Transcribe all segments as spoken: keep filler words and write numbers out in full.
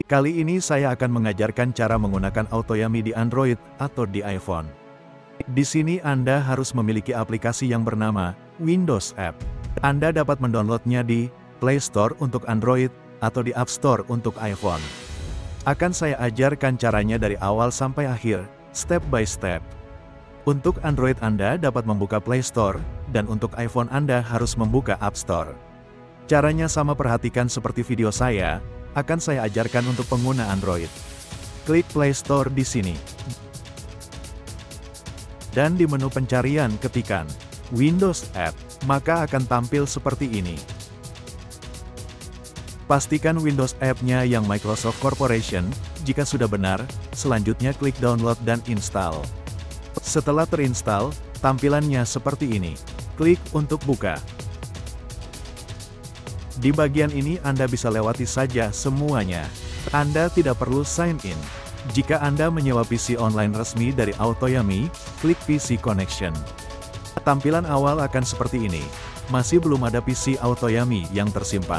Kali ini saya akan mengajarkan cara menggunakan Autoyami di Android atau di iPhone. Di sini Anda harus memiliki aplikasi yang bernama Windows App. Anda dapat mendownloadnya di Play Store untuk Android atau di App Store untuk iPhone. Akan saya ajarkan caranya dari awal sampai akhir, step by step. Untuk Android Anda dapat membuka Play Store, dan untuk iPhone Anda harus membuka App Store. Caranya sama, perhatikan seperti video saya, akan saya ajarkan untuk pengguna Android. Klik Play Store di sini. Dan di menu pencarian ketikkan Windows App, maka akan tampil seperti ini. Pastikan Windows App-nya yang Microsoft Corporation, jika sudah benar, selanjutnya klik download dan install. Setelah terinstall, tampilannya seperti ini. Klik untuk buka. Di bagian ini Anda bisa lewati saja semuanya. Anda tidak perlu sign in. Jika Anda menyewa P C online resmi dari Autoyami, klik P C Connection. Tampilan awal akan seperti ini. Masih belum ada P C Autoyami yang tersimpan.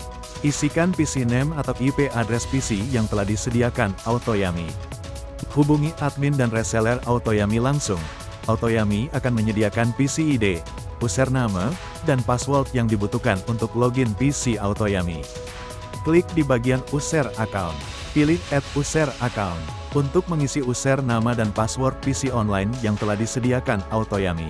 Isikan P C name atau I P address P C yang telah disediakan Autoyami. Hubungi admin dan reseller Autoyami langsung. Autoyami akan menyediakan P C I D, username, dan password yang dibutuhkan untuk login P C Autoyami. Klik di bagian user account. Pilih Add User Account untuk mengisi user nama dan password P C online yang telah disediakan Autoyami.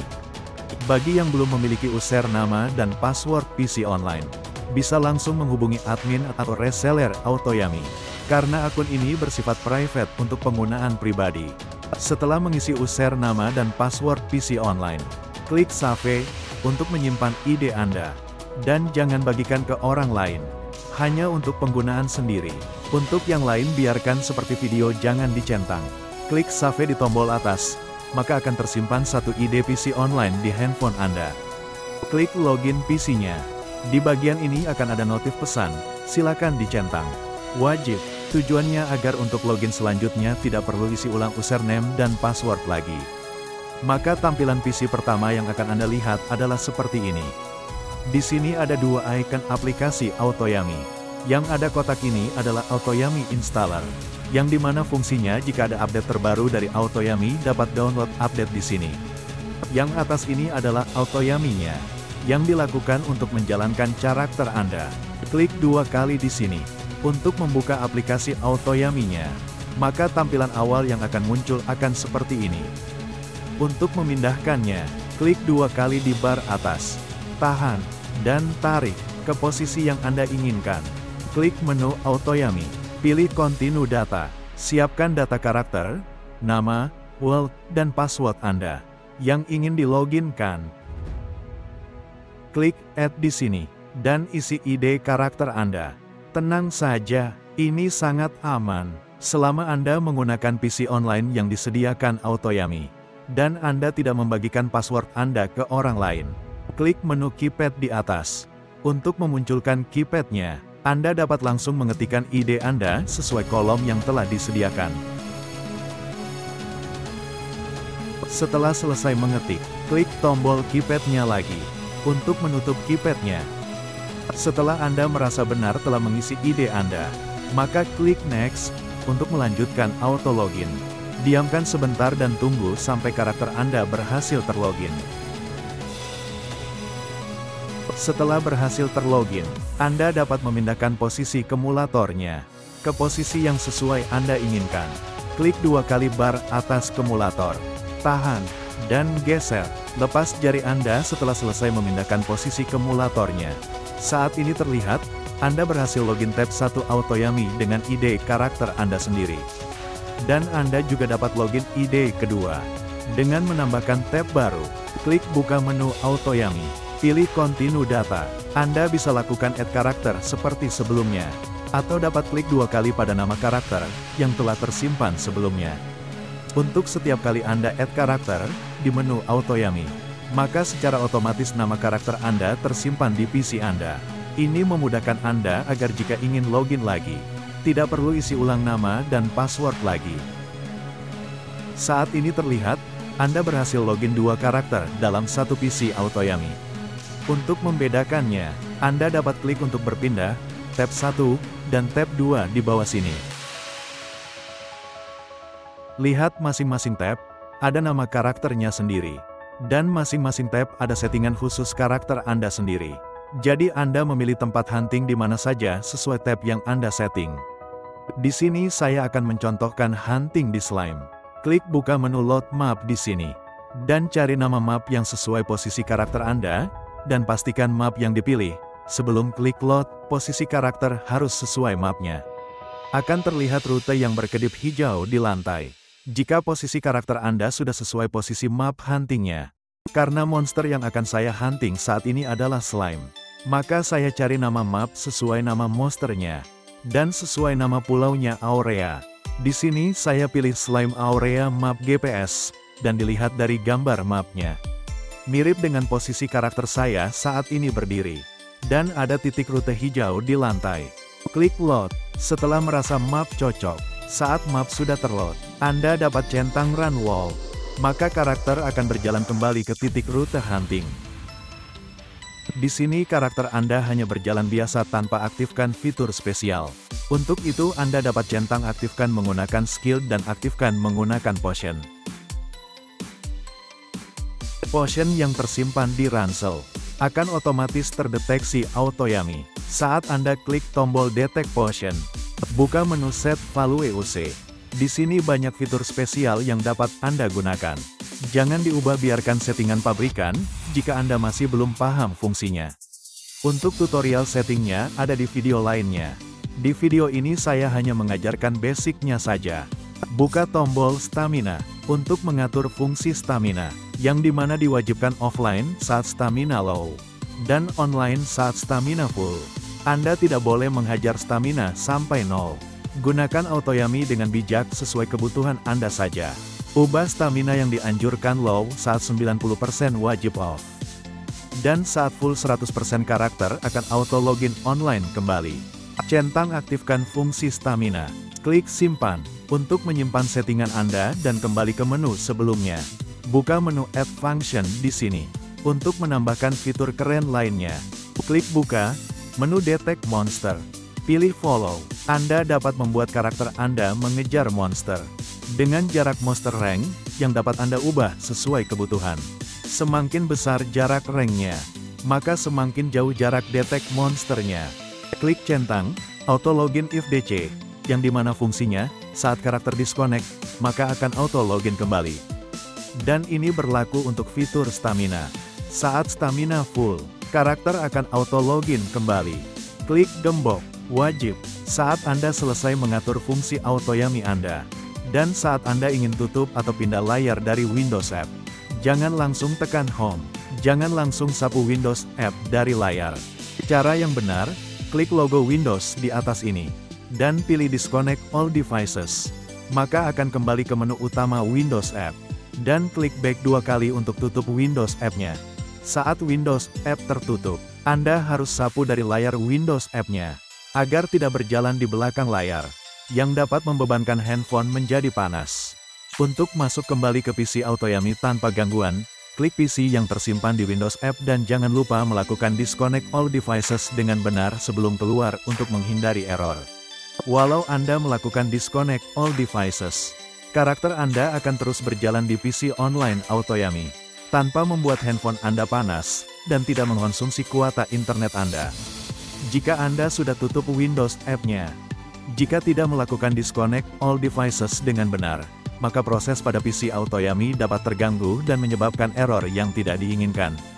Bagi yang belum memiliki user nama dan password P C online, bisa langsung menghubungi admin atau reseller Autoyami, karena akun ini bersifat private untuk penggunaan pribadi. Setelah mengisi user nama dan password P C online, klik Save untuk menyimpan I D Anda. Dan jangan bagikan ke orang lain, hanya untuk penggunaan sendiri. Untuk yang lain biarkan seperti video, jangan dicentang. Klik Save di tombol atas, maka akan tersimpan satu I D P C online di handphone Anda. Klik Login P C-nya. Di bagian ini akan ada notif pesan, silakan dicentang. Wajib, tujuannya agar untuk login selanjutnya tidak perlu isi ulang username dan password lagi. Maka tampilan P C pertama yang akan Anda lihat adalah seperti ini. Di sini ada dua icon aplikasi Autoyami. Yang ada kotak ini adalah Autoyami Installer, yang dimana fungsinya jika ada update terbaru dari Autoyami dapat download update di sini. Yang atas ini adalah Autoyami-nya, yang dilakukan untuk menjalankan karakter Anda. Klik dua kali di sini untuk membuka aplikasi Autoyami-nya. Maka tampilan awal yang akan muncul akan seperti ini. Untuk memindahkannya, klik dua kali di bar atas, tahan, dan tarik ke posisi yang Anda inginkan. Klik menu Autoyami, pilih Continue Data, siapkan data karakter, nama, world, dan password Anda yang ingin diloginkan. Klik Add di sini, dan isi I D karakter Anda. Tenang saja, ini sangat aman, selama Anda menggunakan P C online yang disediakan Autoyami. Dan Anda tidak membagikan password Anda ke orang lain. Klik menu keypad di atas. Untuk memunculkan keypadnya, Anda dapat langsung mengetikkan I D Anda sesuai kolom yang telah disediakan. Setelah selesai mengetik, klik tombol keypadnya lagi, untuk menutup keypadnya. Setelah Anda merasa benar telah mengisi I D Anda, maka klik Next, untuk melanjutkan auto login. Diamkan sebentar dan tunggu sampai karakter Anda berhasil terlogin. Setelah berhasil terlogin, Anda dapat memindahkan posisi kumulatornya ke posisi yang sesuai Anda inginkan. Klik dua kali bar atas kumulator, tahan, dan geser. Lepas jari Anda setelah selesai memindahkan posisi kumulatornya. Saat ini terlihat, Anda berhasil login tab satu Autoyami dengan I D karakter Anda sendiri. Dan Anda juga dapat login I D kedua dengan menambahkan tab baru. Klik buka menu Autoyami, pilih Continue Data. Anda bisa lakukan add karakter seperti sebelumnya, atau dapat klik dua kali pada nama karakter yang telah tersimpan sebelumnya. Untuk setiap kali Anda add karakter di menu Autoyami, maka secara otomatis nama karakter Anda tersimpan di P C Anda. Ini memudahkan Anda agar jika ingin login lagi, tidak perlu isi ulang nama dan password lagi. Saat ini terlihat, Anda berhasil login dua karakter dalam satu P C Autoyami. Untuk membedakannya, Anda dapat klik untuk berpindah, tab satu, dan tab dua di bawah sini. Lihat masing-masing tab, ada nama karakternya sendiri. Dan masing-masing tab ada settingan khusus karakter Anda sendiri. Jadi Anda memilih tempat hunting di mana saja sesuai tab yang Anda setting. Di sini saya akan mencontohkan hunting di slime. Klik buka menu load map di sini. Dan cari nama map yang sesuai posisi karakter Anda, dan pastikan map yang dipilih. Sebelum klik load, posisi karakter harus sesuai mapnya. Akan terlihat rute yang berkedip hijau di lantai. Jika posisi karakter Anda sudah sesuai posisi map huntingnya. Karena monster yang akan saya hunting saat ini adalah slime. Maka saya cari nama map sesuai nama monsternya. Dan sesuai nama pulaunya Aurea. Di sini saya pilih slime Aurea map G P S. Dan dilihat dari gambar mapnya. Mirip dengan posisi karakter saya saat ini berdiri. Dan ada titik rute hijau di lantai. Klik load. Setelah merasa map cocok. Saat map sudah terload, Anda dapat centang run wall. Maka karakter akan berjalan kembali ke titik rute hunting. Di sini karakter Anda hanya berjalan biasa tanpa aktifkan fitur spesial. Untuk itu Anda dapat centang aktifkan menggunakan skill dan aktifkan menggunakan potion. Potion yang tersimpan di ransel akan otomatis terdeteksi Autoyami. Saat Anda klik tombol Detect Potion. Buka menu Set Value U C. Di sini banyak fitur spesial yang dapat Anda gunakan. Jangan diubah, biarkan settingan pabrikan, jika Anda masih belum paham fungsinya. Untuk tutorial settingnya ada di video lainnya. Di video ini saya hanya mengajarkan basicnya saja. Buka tombol Stamina, untuk mengatur fungsi stamina, yang dimana diwajibkan offline saat stamina low, dan online saat stamina full. Anda tidak boleh menghajar stamina sampai nol. Gunakan Autoyami dengan bijak sesuai kebutuhan Anda saja. Ubah stamina yang dianjurkan low saat sembilan puluh persen wajib off. Dan saat full seratus persen karakter akan auto login online kembali. Centang aktifkan fungsi stamina. Klik simpan, untuk menyimpan settingan Anda dan kembali ke menu sebelumnya. Buka menu Add Function di sini. Untuk menambahkan fitur keren lainnya. Klik buka. Menu Detect Monster. Pilih Follow. Anda dapat membuat karakter Anda mengejar monster. Dengan jarak monster rank, yang dapat Anda ubah sesuai kebutuhan. Semakin besar jarak ranknya, maka semakin jauh jarak detect monsternya. Klik centang, Auto Login if D C, yang dimana fungsinya, saat karakter disconnect, maka akan auto login kembali. Dan ini berlaku untuk fitur stamina. Saat stamina full, karakter akan auto login kembali. Klik gembok, wajib, saat Anda selesai mengatur fungsi Autoyami Anda. Dan saat Anda ingin tutup atau pindah layar dari Windows App. Jangan langsung tekan Home. Jangan langsung sapu Windows App dari layar. Cara yang benar, klik logo Windows di atas ini. Dan pilih Disconnect All Devices. Maka akan kembali ke menu utama Windows App. Dan klik back dua kali untuk tutup Windows App-nya. Saat Windows App tertutup, Anda harus sapu dari layar Windows App-nya, agar tidak berjalan di belakang layar, yang dapat membebankan handphone menjadi panas. Untuk masuk kembali ke P C Autoyami tanpa gangguan, klik P C yang tersimpan di Windows App dan jangan lupa melakukan Disconnect All Devices dengan benar sebelum keluar untuk menghindari error. Walau Anda melakukan Disconnect All Devices, karakter Anda akan terus berjalan di P C online Autoyami, tanpa membuat handphone Anda panas, dan tidak mengkonsumsi kuota internet Anda. Jika Anda sudah tutup Windows App-nya, jika tidak melakukan Disconnect All Devices dengan benar, maka proses pada P C Autoyami dapat terganggu dan menyebabkan error yang tidak diinginkan.